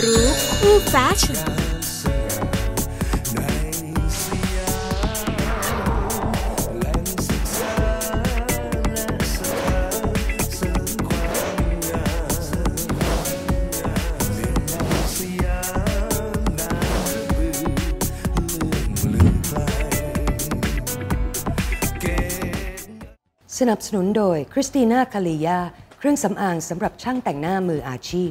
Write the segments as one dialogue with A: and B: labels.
A: รู้คู่แฟชั่น
B: สนับสนุนโดยคริสติน่าคาลียาเครื่องสำอางสำหรับช่างแต่งหน้ามืออาชีพ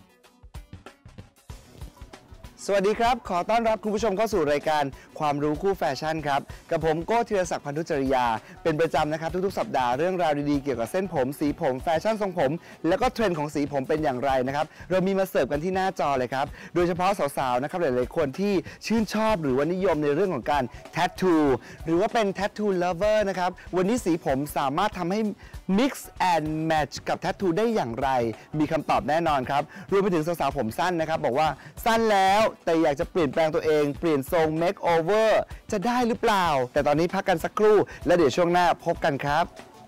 C: สวัสดีครับขอต้อนรับคุณผู้ชมเข้าสู่รายการความรู้คู่แฟชั่นครับกับผมโก้ธีรศักดิ์พันธุจริยาเป็นประจำนะครับทุกๆสัปดาห์เรื่องราวดีๆเกี่ยวกับเส้นผมสีผมแฟชั่นทรงผมแล้วก็เทรนด์ของสีผมเป็นอย่างไรนะครับเรามีมาเสิร์ฟกันที่หน้าจอเลยครับโดยเฉพาะสาวๆนะครับหลายๆคนที่ชื่นชอบหรือว่านิยมในเรื่องของการแทททูหรือว่าเป็นแทททูเลเวอร์นะครับวันนี้สีผมสามารถทำให้Mix and Match กับแทททูได้อย่างไรมีคำตอบแน่นอนครับรวมไปถึงสาวๆผมสั้นนะครับบอกว่าสั้นแล้วแต่อยากจะเปลี่ยนแปลงตัวเองเปลี่ยนทรง Make Over จะได้หรือเปล่าแต่ตอนนี้พักกันสักครู่แล้วเดี๋ยวช่วงหน้าพบกันครับ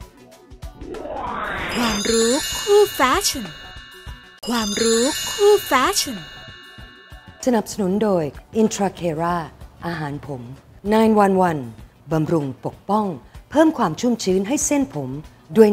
A: ความรู้คู่แฟชั่นความรู้คู่แฟชั่น
B: สนับสนุนโดย Intracera อาหารผม911บำรุงปกป้องเพิ่มความชุ่มชื้นให้เส้นผมด้วย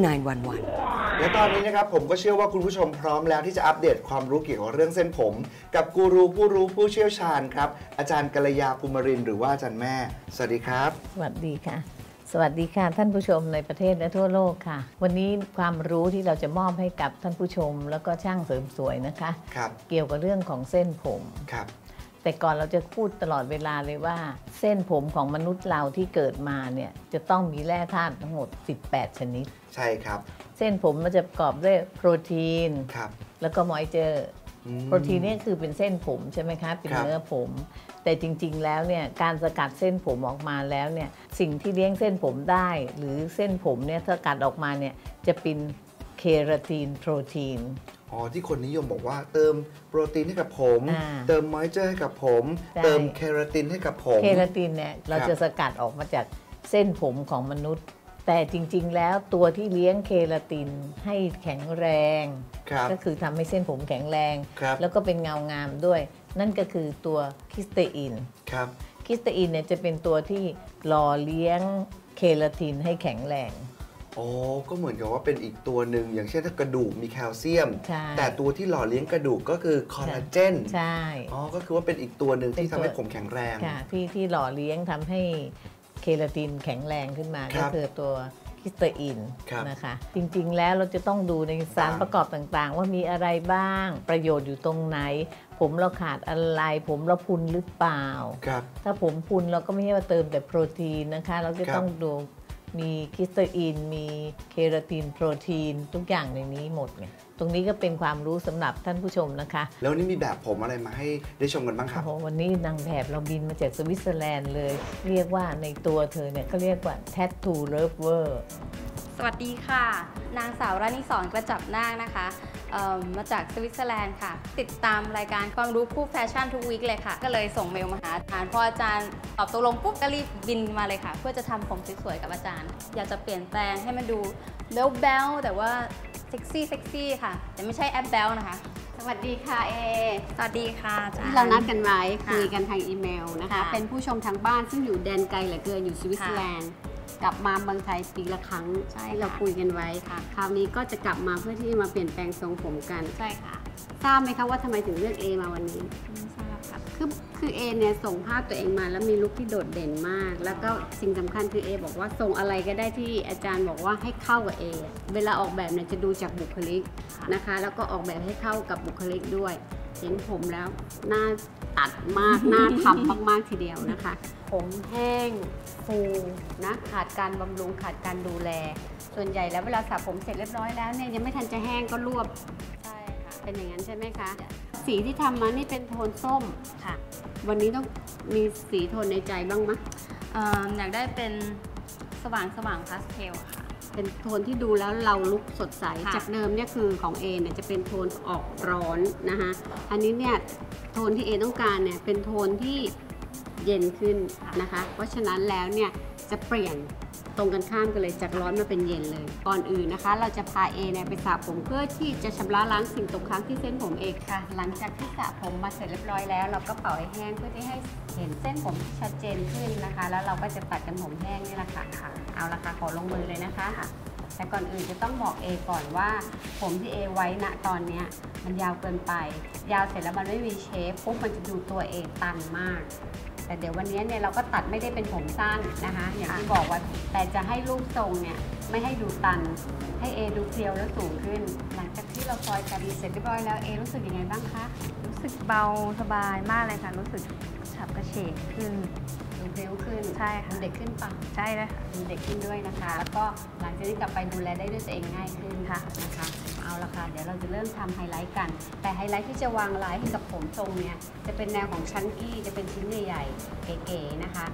B: 911
C: และตอนนี้นะครับผมก็เชื่อว่าคุณผู้ชมพร้อมแล้วที่จะอัปเดตความรู้เกี่ยวกับเรื่องเส้นผมกับกูรูผู้รู้ผู้เชี่ยวชาญครับอาจารย์กัลยา กุมรินทร์หรือว่าอาจารย์แม่สวัสดีครับ
D: สวัสดีค่ะสวัสดีค่ะท่านผู้ชมในประเทศและทั่วโลกค่ะวันนี้ความรู้ที่เราจะมอบให้กับท่านผู้ชมแล้วก็ช่างเสริมสวยนะคะเกี่ยวกับเรื่องของเส้นผม
C: ครับ
D: แต่ก่อนเราจะพูดตลอดเวลาเลยว่าเส้นผมของมนุษย์เราที่เกิดมาเนี่ยจะต้องมีแร่ธาตุทั้งหมด18ชนิด
C: ใช่ครับ
D: เส้นผมมันจะประกอบด้วยโปรตีนแล้วก็มอยเจอร์โปรตีนนี่คือเป็นเส้นผมใช่ไหมคะเป็นเนื้อผมแต่จริงๆแล้วเนี่ยการสกัดเส้นผมออกมาแล้วเนี่ยสิ่งที่เลี้ยงเส้นผมได้หรือเส้นผมเนี่ยสกัดออกมาเนี่ยจะเป็นเคราตินโปรตีน
C: ที่คนนิยมบอกว่าเติมโปรตีนให้กับผมเติมมอยเจอร์ให้กับผมเติมเคราตินให้กับผม
D: เคราตินเนี่ยเราจะสกัดออกมาจากเส้นผมของมนุษย์แต่จริงๆแล้วตัวที่เลี้ยงเคราตินให้แข็งแรงก็คือทำให้เส้นผมแข็งแรงแล้วก็เป็นเงางามด้วยนั่นก็คือตัวคิสเตอินคิสเตอินเนี่ยจะเป็นตัวที่หล่อเลี้ยงเคราตินให้แข็งแรง
C: ก็เหมือนกับว่าเป็นอีกตัวหนึ่งอย่างเช่นถ้ากระดูกมีแคลเซียมแต่ตัวที่หล่อเลี้ยงกระดูกก็คือคอลลาเจน
D: ใช่
C: ก็คือว่าเป็นอีกตัวหนึ่งที่ทำให้ผมแข็งแรง
D: ค่ะที่หล่อเลี้ยงทำให้เคราตินแข็งแรงขึ้นมาก็คือตัวคิสเตอินนะคะจริงๆแล้วเราจะต้องดูในสารประกอบต่างๆว่ามีอะไรบ้างประโยชน์อยู่ตรงไหนผมเราขาดอะไรผมเราพุนหรือเปล่าถ้าผมพุนเราก็ไม่ใช่ว่าเติมแต่โปรตีนนะคะเราจะต้องดูมีคิสเตอินมีเคราตินโปรตีนทุกอย่างในนี้หมดไงตรงนี้ก็เป็นความรู้สำหรับท่านผู้ชมนะคะ
C: แล้วนี่มีแบบผมอะไรมาให้ได้ชมกันบ้างครับ
D: วันนี้นางแบบเราบินมาจากสวิตเซอร์แลนด์เลยเรียกว่าในตัวเธอเนี่ยเขาเรียกว่า Tattoo Lover
E: สวัสดีค่ะนางสาวราณีสอนกระจับนาคนะคะมาจากสวิตเซอร์แลนด์ค่ะติดตามรายการความรู้คู่แฟชั่นทุกวีคเลยค่ะก็เลยส่งเมลมาหาอาจารย์พออาจารย์ตอบตกลงปุ๊บก็รีบบินมาเลยค่ะเพื่อจะทำผมสวยๆกับอาจารย์อยากจะเปลี่ยนแปลงให้มันดูเบลแต่ว่าเซ็กซี่ค่ะแต่ไม่ใช่แอปเบลนะคะ
F: สวัสดีค่ะ
E: สวัสดีค่ะอาจารย์
F: เรานัดกันไว้คุยกันทางอีเมลนะคะเป็นผู้ชมทางบ้านซึ่งอยู่แดนไกลเหลือเกินอยู่สวิตเซอร์แลนด์กลับมาเมืองไทยปีละครั้งที่เราคุยกันไว้ค่ะคราวนี้ก็จะกลับมาเพื่อที่จะมาเปลี่ยนแปลงทรงผมกัน
E: ใช่ค่ะ
F: ทราบไหมคะว่าทำไมถึงเลือกมาวันนี้
E: ไม่ทราบค่ะ
F: คือเนี่ยส่งภาพตัวเองมาแล้วมีลุคที่โดดเด่นมากแล้วก็สิ่งสำคัญคือบอกว่าส่งอะไรก็ได้ที่อาจารย์บอกว่าให้เข้ากับเวลาออกแบบเนี่ยจะดูจากบุคลิกนะคะแล้วก็ออกแบบให้เข้ากับบุคลิกด้วยเห็นผมแล้วน่าตัดมากน่าทำมากๆทีเดียวนะคะผมแห้งฟูนะขาดการบำรุงขาดการดูแลส่วนใหญ่แล้วเวลาสระผมเสร็จเรียบร้อยแล้วเนี่ยยังไม่ทันจะแห้งก็รวบ
E: ใช่ค่ะ
F: เป็นอย่างนั้นใช่ไหมคะสีที่ทำมานี่เป็นโทนส้มค่ะวันนี้ต้องมีสีโทนในใจบ้างไหม
E: อยากได้เป็นสว่างพาสเทลค่ะ
F: เป็นโทนที่ดูแล้วเราลุกสดใสจากเดิมเนี่ยคือของเนี่ยจะเป็นโทนออกร้อนนะคะอันนี้เนี่ยโทนที่ต้องการเนี่ยเป็นโทนที่เย็นขึ้นนะคะเพราะฉะนั้นแล้วเนี่ยจะเปลี่ยนตรงกันข้ามกันเลยจากร้อนมาเป็นเย็นเลยก่อนอื่นนะคะเราจะพาเอเนี่ยไปสระผมเพื่อที่จะชำระล้างสิ่งตกค้างที่เส้นผมเองค่ะหลังจากที่สระผมมาเสร็จเรียบร้อยแล้วเราก็เป่าให้แห้งเพื่อที่ให้เห็นเส้นผมที่ชัดเจนขึ้นนะคะแล้วเราก็จะตัดกันผมแห้งนี่แหละค่ะเอาละค่ะขอลงมือเลยนะคะแต่ก่อนอื่นจะต้องบอกเอก่อนว่าผมที่เอไว้ณตอนนี้มันยาวเกินไปยาวเสร็จแล้วมันไม่มีเชฟปุ๊บมันจะดูตัวเอตันมากแต่เดี๋ยววันนี้เนี่ยเราก็ตัดไม่ได้เป็นผมสั้นนะคะอย่างที่บอกว่าแต่จะให้รูปทรงเนี่ยไม่ให้ดูตันให้เอดูเพียวและสูงขึ้นหลังจากที่เราซอยกันเสร็จเรียบร้อยแล้วเอรู้สึกยังไงบ้างคะ
E: รู้สึกเบาสบายมากเลยค่ะรู้สึกฉับกระเฉงขึ้น
F: ดูเร็วขึ้น
E: ใช่ค่ะ
F: เด็กขึ้นปะ
E: ใช่เลย
F: ดูเด็กขึ้นด้วยนะคะแล้วก็หลังจากนี้กลับไปดูแลได้ด้วยตัวเองง่ายขึ้นค่ะนะคะเอาละค่ะเดี๋ยวเราจะเริ่มทำไฮไลท์กันแต่ไฮไลท์ที่จะวางลายให้กับผมทรงเนี่ยจะเป็นแนวของชันกี้จะเป็นชิ้นใหญ่ๆเก๋ๆนะคะ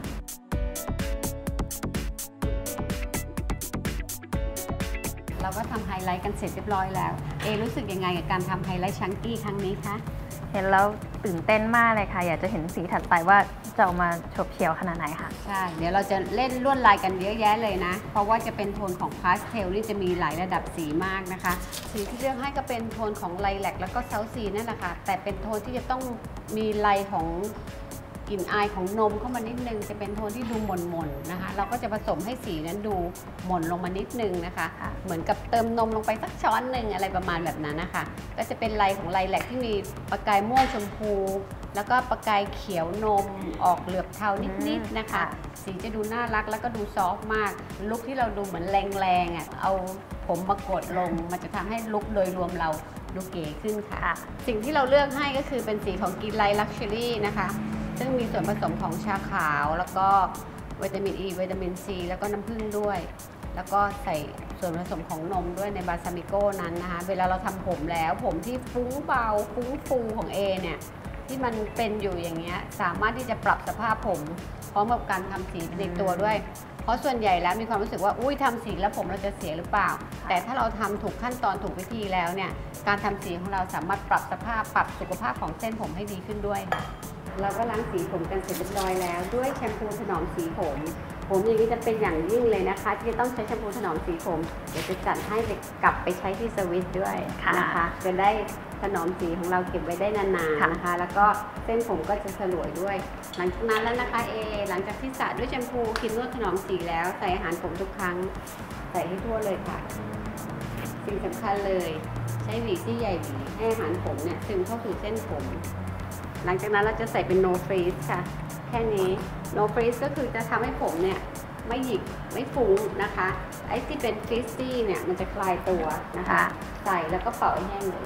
F: เราก็ทำไฮไลท์กันเสร็จเรียบร้อยแล้วเอรู้สึกยังไงกับการทำไฮไลท์ชันกี้ครั้งนี้คะ
E: เห็นแล้วตื่นเต้นมากเลยค่ะอยากจะเห็นสีถัดไปว่าจะออกมาโฉบเฉี่ยวขนาดไหนค่ะ
F: ใช่เดี๋ยวเราจะเล่นลวดลายกันเยอะแยะเลยนะเพราะว่าจะเป็นโทนของพาสเทลนี่จะมีหลายระดับสีมากนะคะสีที่เลือกให้ก็เป็นโทนของไลแลกแล้วก็เซาซีนั่นแหละค่ะแต่เป็นโทนที่จะต้องมีลายของกลิ่นอายของนมเข้ามานิดนึงจะเป็นโทนที่ดูหม่นๆนะคะเราก็จะผสมให้สีนั้นดูหม่นลงมานิดนึงนะคะเหมือนกับเติมนมลงไปสักช้อนหนึ่งอะไรประมาณแบบนั้นนะคะก็จะเป็นลายของไลแลกที่มีประกายม่วงชมพูแล้วก็ประกายเขียวนมออกเหลือบเทานิดๆนะคะสีจะดูน่ารักแล้วก็ดูซอฟต์มากลุคที่เราดูเหมือนแรงๆอ่ะเอาผมมากดลงมันจะทำให้ลุคโดยรวมเราดูเก๋ขึ้นค่ะสิ่งที่เราเลือกให้ก็คือเป็นสีของกินไลท์ลักชัวรี่นะคะซึ่งมีส่วนผสมของชาขาวแล้วก็วิตามิน E วิตามิน C แล้วก็น้ำผึ้งด้วยแล้วก็ใส่ส่วนผสมของนมด้วยในบาซามิโก้นั้นนะคะเวลาเราทำผมแล้วผมที่ฟุ้งเบาฟุ้งฟูของเอเนี่ยที่มันเป็นอยู่อย่างเงี้ยสามารถที่จะปรับสภาพผมพร้อมกับการทำสีในตัวด้วยเพราะส่วนใหญ่แล้วมีความรู้สึกว่าอุ้ยทำสีแล้วผมเราจะเสียหรือเปล่าแต่ถ้าเราทำถูกขั้นตอนถูกวิธีแล้วเนี่ยการทำสีของเราสามารถปรับสภาพปรับสุขภาพของเส้นผมให้ดีขึ้นด้วยเราก็ล้างสีผมกันเสร็จเรียบร้อยแล้วด้วยแชมพูถนอมสีผมอย่างนี้จะเป็นอย่างยิ่งเลยนะคะที่จะต้องใช้แชมพูถนอมสีผมเดี๋ยวจะจัดให้กลับไปใช้ที่สวิตด้วยนะคะจะได้ถนอมสีของเราเก็บไว้ได้นานๆนะคะแล้วก็เส้นผมก็จะสลวยด้วยหลังจากนั้นแล้วนะคะหลังจากที่สระด้วยแชมพูครีมนวดถนอมสีแล้วใส่อาหารผมทุกครั้งใส่ให้ทั่วเลยค่ะสิ่งสำคัญเลยใช้หวีที่ใหญ่หวีให้อาหารผมเนี่ยซึมเข้าสู่เส้นผมหลังจากนั้นเราจะใส่เป็น no freeze ค่ะแค่นี้ no freeze ก็คือจะทำให้ผมเนี่ยไม่หยิกไม่ฟุ้งนะคะไอ้ที่เป็น frizzy เนี่ยมันจะคลายตัวนะคะใส่แล้วก็เป่าให้แห้งเลย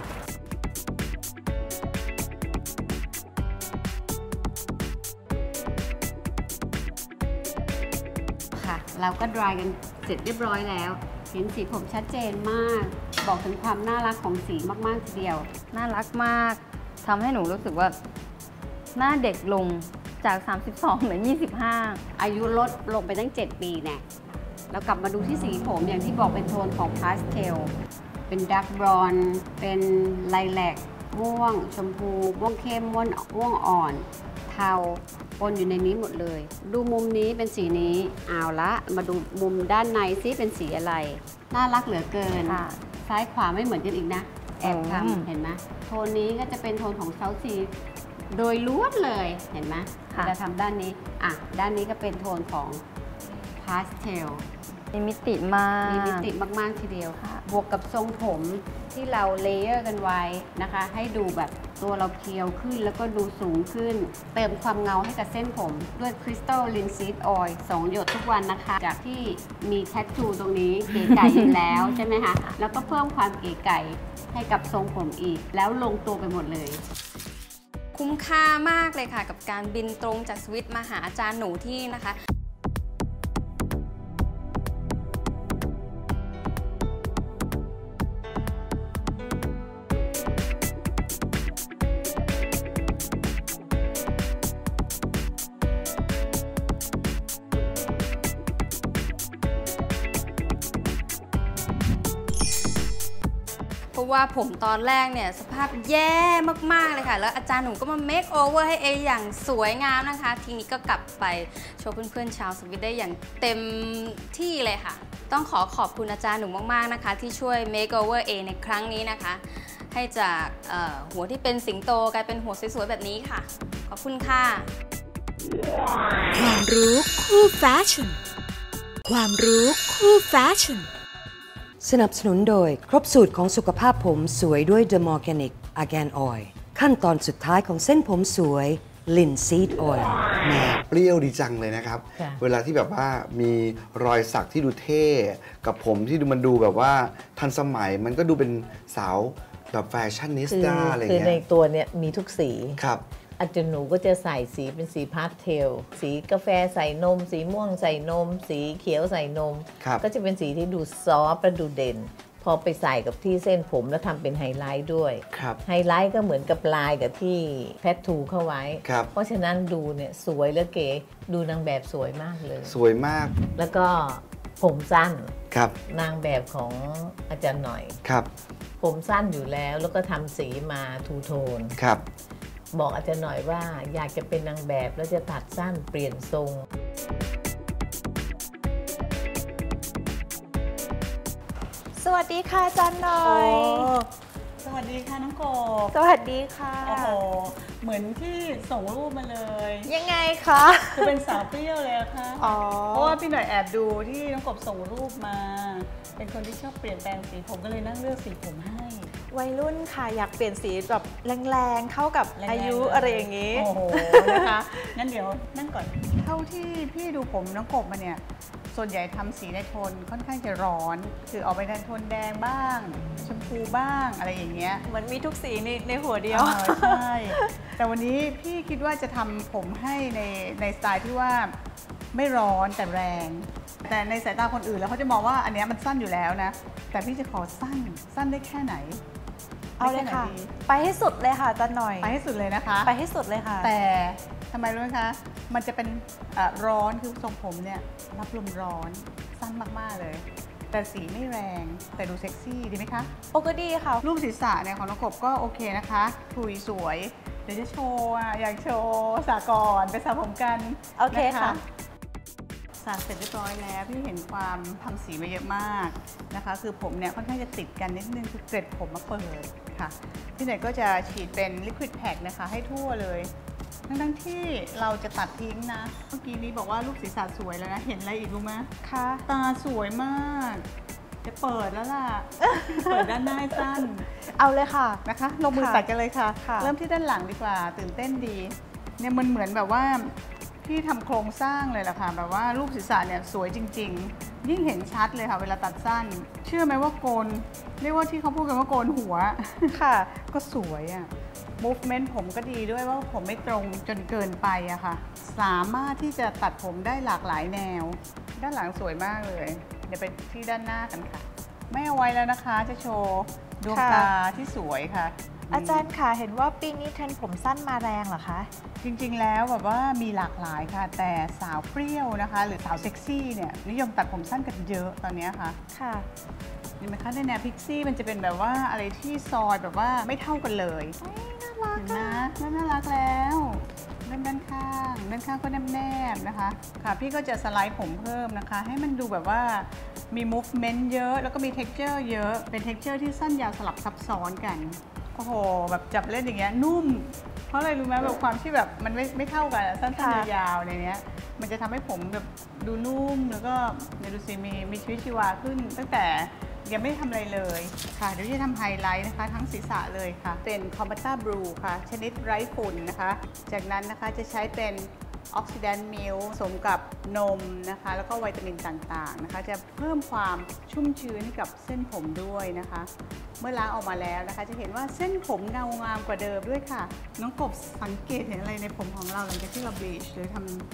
F: ค่ะเราก็ dry กันเสร็จเรียบร้อยแล้วเห็นสีผมชัดเจนมากบอกถึงความน่ารักของสีมากๆทีเดียว
E: น่ารักมากทำให้หนูรู้สึกว่าหน้าเด็กลงจาก32เหลือ25
F: อายุลดลงไปตั้ง7 ปีเนี่ยเรากลับมาดูที่สีผมอย่างที่บอกเป็นโทนของพาสเทลเป็นดักบรอนซ์เป็นไลแลกม่วงชมพูม่วงเข้มม่วงอ่อนเทาปนอยู่ในนี้หมดเลยดูมุมนี้เป็นสีนี้เอาละมาดูมุมด้านในซิเป็นสีอะไรน่ารักเหลือเกินซ้ายขวาไม่เหมือนกันอีกนะแอบทำเห็นไหมโทนนี้ก็จะเป็นโทนของเซาซีโดยล้วนเลยเห็นไหมเราทำด้านนี้ด้านนี้ก็เป็นโทนของพาสเทล
E: มีมิติมาก
F: มีมิติมากๆทีเดียวบวกกับทรงผมที่เราเลเยอร์กันไว้นะคะให้ดูแบบตัวเราเพียวขึ้นแล้วก็ดูสูงขึ้นเติมความเงาให้กับเส้นผมด้วยคริสตัลลินซีดออยล์2 หยดทุกวันนะคะจากที่มีแทททูตรงนี้เก๋ไก่อยู่แล้วใช่ไหมคะแล้วก็เพิ่มความเก๋ไก่ให้กับทรงผมอีกแล้วลงตัวไปหมดเลย
E: คุ้มค่ามากเลยค่ะกับการบินตรงจากสวิตมาหาอาจารย์หนูที่นะคะผราะว่าผมตอนแรกเนี่ยสภาพแย่มากๆเลยค่ะแล้วอาจารย์หนุ่มก็มาเมคโอเวอร์ให้เออย่างสวยงามนะคะทีนี้ก็กลับไปโชว์เพื่อนๆชาวสวิตได้อย่างเต็มที่เลยค่ะต้องขอบคุณอาจารย์หนุ่มมากๆนะคะที่ช่วยเมคโอเวอร์เอในครั้งนี้นะคะให้จากหัวที่เป็นสิงโตกลายเป็นหัวสวยๆแบบนี้ค่ะขอบคุณค่ะ
A: ความรู้คู่แฟชั่นความรู้คู่แฟชั่น
B: สนับสนุนโดยครบสูตรของสุขภาพผมสวยด้วย The Organic Argan Oil ขั้นตอนสุดท้ายของเส้นผมสวย Linseed Oil
C: แหมเปรี้ยวดีจังเลยนะครับเวลาที่แบบว่ามีรอยสักที่ดูเท่กับผมที่มันดูแบบว่าทันสมัยมันก็ดูเป็นสาวแบบแฟชั่นนิสต้าอะไรเงี้ย
D: คือในตัวเนี่ยมีทุกสี
C: ครับ
D: อาจารย์หนูก็จะใส่สีเป็นสีพาสเทลสีกาแฟใส่นมสีม่วงใส่นมสีเขียวใส่นมก็จะเป็นสีที่ดูซอฟต์และดูเด่นพอไปใส่กับที่เส้นผมแล้วทำเป็นไฮไลท์ด้วยไฮไลท์ก็เหมือนกับลายกับที่แพททูเข้าไว้เพราะฉะนั้นดูเนี่ยสวยและเก๋ดูนางแบบสวยมากเลย
C: สวยมาก
D: แล้วก็ผมสั้นนางแบบของอาจารย์หน่อยผมสั้นอยู่แล้วก็ทำสีมาทูโทนบอกอาจารย์หน่อยว่าอยากจะเป็นนางแบบแล้วจะตัดสั้นเปลี่ยนทรง
G: สวัสดีค่ะอาจารย์หน่อย
H: สวัสดีค่ะน้องโกบ
G: สวัสดีค่ะ
H: โอ้โหเหมือนที่ส่งรูปมาเลย
G: ยังไงคะ
H: คือเป็นสาวเปรี้ยวเลยอะค่ะเพราะว่าพี่หน่อยแอบดูที่น้องกบส่งรูปมาเป็นคนที่ชอบเปลี่ยนแปลงสีผมก็เลยนั่งเลือกสีผมให้
G: วัยรุ่นค่ะอยากเปลี่ยนสีแบบแรงๆเข้ากับอายุอะไรอย่างนี้
H: โอ้โหนะคะงั้นเดี๋ยวนั่งก่อนเท่าที่พี่ดูผมน้องกบมาเนี่ยส่วนใหญ่ทำสีในโทนค่อนข้างจะร้อนคือออกไปในโทนแดงบ้างชมพูบ้างอะไรอย่างเงี้ย
G: เหมือนมีทุกสีในหัวเดียว
H: ใช่แต่วันนี้พี่คิดว่าจะทำผมให้ในสไตล์ที่ว่าไม่ร้อนแต่แรงแต่ในสายตาคนอื่นแล้วเขาจะมองว่าอันนี้มันสั้นอยู่แล้วนะแต่พี่จะขอสั้นได้แค่ไหน
G: เอาเลยค่ะไปให้สุดเลยค่ะอาจารย์หน่อย
H: ไปให้สุดเลยนะคะ
G: ไปให้สุดเลยค่ะ
H: แต่ทำไมรู้ไหมคะมันจะเป็นร้อนคือทรงผมเนี่ยรับลมร้อนสั้นมากๆเลยแต่สีไม่แรงแต่ดูเซ็กซี่ดีไหมคะ
G: โอ้ก็ดีค่ะ
H: รูปศีรษะเนี่ยของน้องกบก็โอเคนะคะถุยสวยเดี๋ยวจะโชว์อยากโชว์สระก่อนไปสระผมกัน
G: โอเคค่ะ
H: สระเสร็จเรียบร้อยแล้วพี่เห็นความทำสีมาเยอะมากนะคะคือผมเนี่ยค่อนข้างจะติดกันนิดนึงคือเกล็ดผมมาเปิดค่ะพี่หน่อยก็จะฉีดเป็นลิควิดแพ็กนะคะให้ทั่วเลยทั้งที่เราจะตัดทิ้งนะเมื่อกี้นี้บอกว่ารูปศีรษะสวยแล้วนะเห็นอะไรอีกรู้ไหม
G: คะ
H: ตาสวยมากจะเปิดแล้วล่ะเปิดด้านหน้าสั้น
G: เอาเลยค่ะ
H: นะคะลงมือตัดกันเลยค่ะเริ่มที่ด้านหลังดีกว่าตื่นเต้นดีเนี่ยมันเหมือนแบบว่าพี่ทำโครงสร้างเลยล่ะค่ะแบบว่ารูปศีรษะเนี่ยสวยจริงๆยิ่งเห็นชัดเลยค่ะเวลาตัดสั้นเชื่อไหมว่าโกนเรียกว่าที่เขาพูดกันว่าโกนหัว
G: ค่ะ
H: ก็สวยอ่ะ movement ผมก็ดีด้วยว่าผมไม่ตรงจนเกินไปอะค่ะสามารถที่จะตัดผมได้หลากหลายแนวด้านหลังสวยมากเลยเดี๋ยวไปที่ด้านหน้ากันค่ะไม่เอาไว้แล้วนะคะจะโชว์ดวงตาที่สวยค่ะ
G: อาจารย์ค่ะเห็นว่าปีนี้เทรนด์ผมสั้นมาแรงเหรอคะ
H: จริงๆแล้วแบบว่ามีหลากหลายค่ะแต่สาวเปรี้ยวนะคะหรือสาวเซ็กซี่เนี่ยนิยมตัดผมสั้นกันเยอะตอนนี้ค่ะเห็นไหมคะในแนวพิกซี่มันจะเป็นแบบว่าอะไรที่ซอยแบบว่าไม่เท่ากันเลย
G: น่ารักนะ
H: น่ารักแล้วเริ่มด้านข้างก็แนบๆนะคะค่ะพี่ก็จะสไลด์ผมเพิ่มนะคะให้มันดูแบบว่ามี movement เยอะแล้วก็มี texture เยอะเป็น texture ที่สั้นยาวสลับซับซ้อนกันโอ้โหแบบจับเล่นอย่างเงี้ยนุ่มเพราะอะไรรู้ไหมแบบความที่แบบมันไม่เท่ากันสั้นๆยาวๆในเนี้ยมันจะทำให้ผมแบบดูนุ่มแล้วก็ดูสิมีชีวิตชีวาขึ้นตั้งแต่ยังไม่ทำอะไรเลยค่ะเดี๋ยวจะทำไฮไลท์นะคะทั้งศีรษะเลยค่ะเป็นคอมบัตตาบลูค่ะชนิดไร้ฝุ่นนะคะจากนั้นนะคะจะใช้เป็นออกซิแดนต์มิลค์ผสมกับนมนะคะแล้วก็วิตามินต่างๆนะคะจะเพิ่มความชุ่มชื้นให้กับเส้นผมด้วยนะคะเมื่อล้างออกมาแล้วนะคะจะเห็นว่าเส้นผมเงางามกว่าเดิมด้วยค่ะน้องกบสังเกตเห็นอะไรในผมของเราหลังจากที่เราบลีชหรือทำ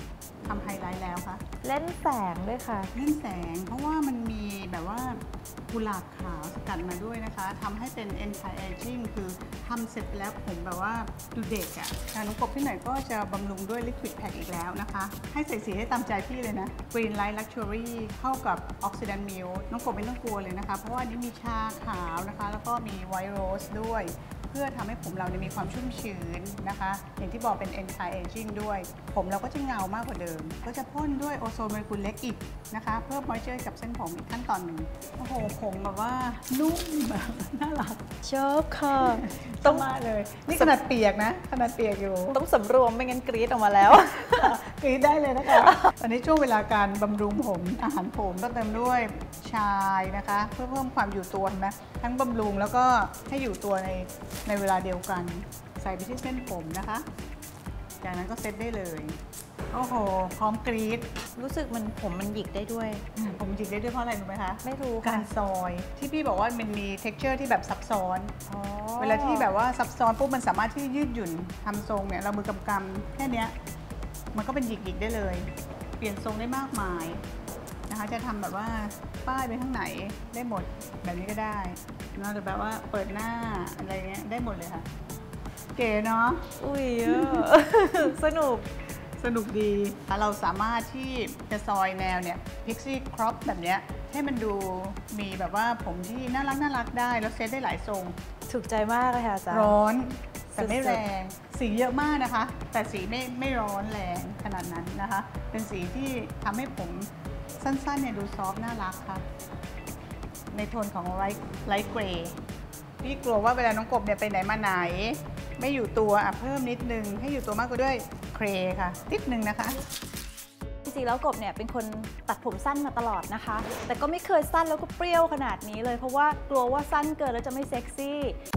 H: ทำไฮไลท์แล้วคะ
G: เล่นแสงด้วยค่ะ
H: เล่นแสงเพราะว่ามันมีแบบว่ากุหลาบขาวสกัดมาด้วยนะคะทำให้เป็น anti aging คือทำเสร็จแล้วผมแบบว่าดูเด็กอะ่ะน้องกบพี่หน่อยก็จะบำรุงด้วย liquid pack อีกแล้วนะคะ ให้ใส่สีให้ตามใจพี่เลยนะ Green Light Luxury เข้ากับ Oxidant Milk น้องกบไม่ต้องกลัวเลยนะคะ เพราะว่าอันนี้มีชาขาวนะคะแล้วก็มี White Rose ด้วยเพื่อทำให้ผมเรามีความชุ่มชื้นนะคะอย่างที่บอกเป็น anti aging ด้วยผมเราก็จะเงามากกว่าเดิมก็จะพ่นด้วยโอโซนโมเลกุลเล็กอีกนะคะเพิ่ม moisture กับเส้นผมอีกขั้นตอนหนึ่งโอ้โหผมแบบว่านุ่มแบบน่ารัก
G: ชอบค่ะ
H: ต้องมาเลยนี่ขนาดเปียกนะขนาดเปียกอยู่
G: ต้องสำรวมไม่งั้นกรี๊ดออกมาแล้ว
H: กรี๊ดได้เลยนะคะตอนนี้ช่วงเวลาการบำรุงผมอาหารผมก็เติมด้วยชายนะคะเพื่อเพิ่มความอยู่ตัวนะทั้งบำรุงแล้วก็ให้อยู่ตัวในเวลาเดียวกันใส่ไปที่เส้นผมนะคะจากนั้นก็เซตได้เลยโอ้โหพร้อมกรี๊ด
G: รู้สึกมันผมมันหยิกได้ด้วย
H: ผมหยิกได้ด้วยเพราะอะไรรู้ไหมคะ
G: ไม่รู้
H: กา
G: ค่ะ
H: รซอยที่พี่บอกว่ามันมี texture ที่แบบซับซ้อน
G: อ๋อ
H: เวลาที่แบบว่าซับซ้อนปุ๊บมันสามารถที่ยืดหยุ่นทำทรงเนี่ยเรามือกำแค่เนี้ยมันก็เป็นหยิกได้เลย เปลี่ยนทรงได้มากมายนะคะจะทำแบบว่าป้ายไปข้างไหนได้หมดแบบนี้ก็ได้นะหรือแบบว่าเปิดหน้าอะไรเงี้ยได้หมดเลยค่ะเก๋เนาะ
G: อุ้ย สนุก
H: สนุกดีเราสามารถที่จะซอยแนวเนี่ย pixie crop แบบเนี้ยให้มันดูมีแบบว่าผมที่น่ารักได้แล้วเซตได้หลายทรง
G: ถูกใจมากเลยค่ะอาจารย์
H: ร้อนแต่ไม่
G: สุดๆ
H: แรงสีเยอะมากนะคะ แต่สีไม่ร้อนแรงขนาดนั้นนะคะ เป็นสีที่ทำให้ผมสั้นๆเนี่ยดูซอฟต์น่ารักค่ะ ในโทนของไลท์เกรย์พี่กลัวว่าเวลาน้องกบเนี่ยไปไหนมาไหน ไม่อยู่ตัวเพิ่มนิดนึงให้อยู่ตัวมากกว่าด้วยเครย์ค่ะนิดนึงนะคะ
G: จริงๆแล้วกบเนี่ยเป็นคนตัดผมสั้นมาตลอดนะคะ แต่ก็ไม่เคยสั้นแล้วก็เปรี้ยวขนาดนี้เลยเพราะว่ากลัวว่าสั้นเกินแล้วจะไม่เซ็กซี่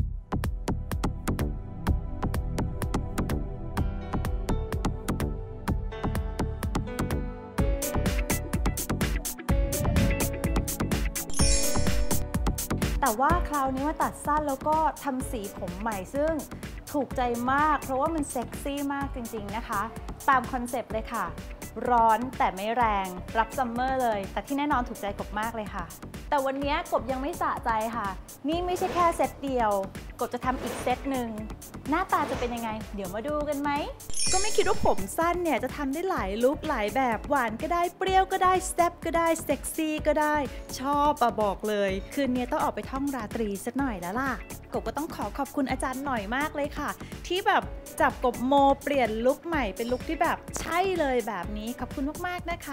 G: แต่ว่าคราวนี้มาตัดสั้นแล้วก็ทำสีผมใหม่ซึ่งถูกใจมากเพราะว่ามันเซ็กซี่มากจริงๆนะคะตามคอนเซปต์เลยค่ะร้อนแต่ไม่แรงรับซัมเมอร์เลยแต่ที่แน่นอนถูกใจกบมากเลยค่ะแต่วันนี้กบยังไม่สะใจค่ะนี่ไม่ใช่แค่เซตเดียวกบจะทำอีกเซตหนึ่งหน้าตาจะเป็นยังไงเดี๋ยวมาดูกันไหมก็ไม่คิดว่าผมสั้นเนี่ยจะทำได้หลายลุคหลายแบบหวานก็ได้เปรี้ยวก็ได้แซ่บก็ได้เซ็กซี่ก็ได้ชอบบอกเลยคืนนี้ต้องออกไปท่องราตรีสักหน่อยแล้วล่ะกบก็ต้องขอบคุณอาจารย์หน่อยมากเลยค่ะที่แบบจับกบโมเปลี่ยนลุคใหม่เป็นลุคที่แบบใช่เลยแบบนี้ขอบคุณมากๆนะคะ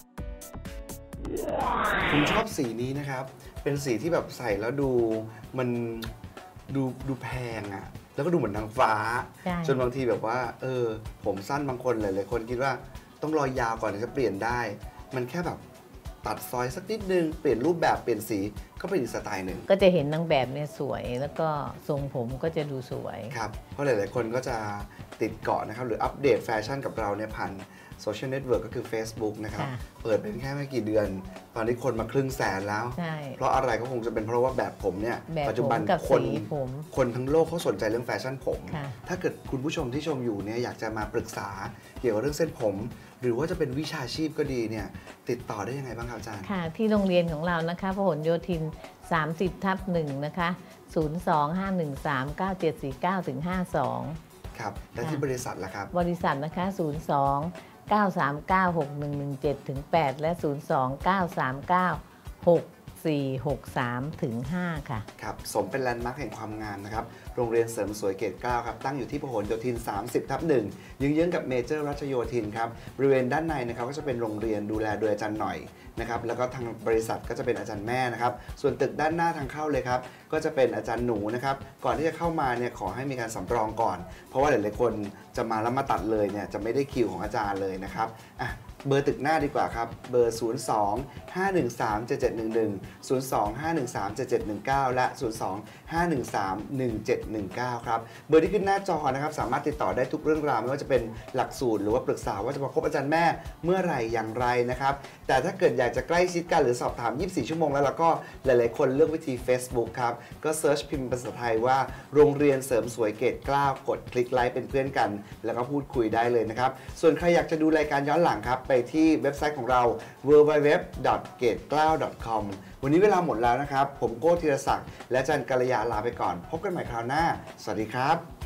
C: ผมชอบสีนี้นะครับเป็นสีที่แบบใส่แล้วดูมันดูแพงอะแล้วก็ดูเหมือนนางฟ้าจนบางทีแบบว่าผมสั้นบางคนหลายๆคนคิดว่าต้องรอยาวก่อนถึงจะเปลี่ยนได้มันแค่แบบตัดซอยสักนิดนึงเปลี่ยนรูปแบบเปลี่ยนสีก็เป็นอีกสไตล์หนึ่ง
D: ก็จะเห็นนางแบบเนี่ยสวยแล้วก็ทรงผมก็จะดูสวย
C: ครับเพราะหลายๆคนก็จะติดเกาะนะครับหรืออัปเดตแฟชั่นกับเราเนี่ยผ่านโซเชียลเน็ตเวิร์กก็คือ Facebook นะครับเปิดเป็นแค่ไม่กี่เดือนตอนนี้คนมา100,000แล้วเพราะอะไรก็คงจะเป็นเพราะว่าแบบผมเนี่ยปัจจุบันคนทั้งโลกเขาสนใจเรื่องแฟชั่นผมถ้าเกิดคุณผู้ชมที่ชมอยู่เนี่ยอยากจะมาปรึกษาเกี่ยวกับเรื่องเส้นผมหรือว่าจะเป็นวิชาชีพก็ดีเนี่ยติดต่อได้ยังไงบ้างครับอาจารย์
D: ค่ะที่โรงเรียนของเรานะคะพหลโยธิน 30/1 นะคะ025139749-52
C: ครับและที่บริษัทล่ะครับ
D: บริษัทนะคะ02-939-6117-8 และ 02-939-6463-5 ค่ะ
C: ครับสมเป็นแลนด์มาร์คแห่งความงามนะครับโรงเรียนเสริมสวยเกรด 9 ครับตั้งอยู่ที่พหลโยธิน 30/1 เยื้องๆกับเมเจอร์รัชโยธินครับบริเวณด้านในนะครับก็จะเป็นโรงเรียนดูแลโดยอาจารย์หน่อยนะครับแล้วก็ทางบริษัทก็จะเป็นอาจารย์แม่นะครับส่วนตึกด้านหน้าทางเข้าเลยครับก็จะเป็นอาจารย์หนูนะครับก่อนที่จะเข้ามาเนี่ยขอให้มีการสำรองก่อนเพราะว่าหลายๆคนจะมาแล้วมาตัดเลยเนี่ยจะไม่ได้คิวของอาจารย์เลยนะครับเบอร์ตึกหน้าดีกว่าครับเบอร์ 02-513-7711 02-513-7719 และ 02-513-1719 ครับเบอร์ที่ขึ้นหน้าจอนะครับสามารถติดต่อได้ทุกเรื่องราวไม่ว่าจะเป็นหลักสูตรหรือว่าปรึกษาว่าจะมาพบอาจารย์แม่เมื่อไหร่อย่างไรนะครับแต่ถ้าเกิดอยากจะใกล้ชิดกันหรือสอบถาม24ชั่วโมงแล้วก็หลายๆคนเลือกวิธี Facebook ครับก็เซิร์ชพิมพ์ภาษาไทยว่าโรงเรียนเสริมสวยเกรด 9 กดคลิกไลค์เป็นเพื่อนกันแล้วก็พูดคุยได้เลยนะครับส่วนใครอยากจะดูรายการย้อนหลังครับไปที่เว็บไซต์ของเรา www.gateklau.com วันนี้เวลาหมดแล้วนะครับผมโก้ธีรศักดิ์และอาจารย์กัลยาลาไปก่อนพบกันใหม่คราวหน้าสวัสดีครับ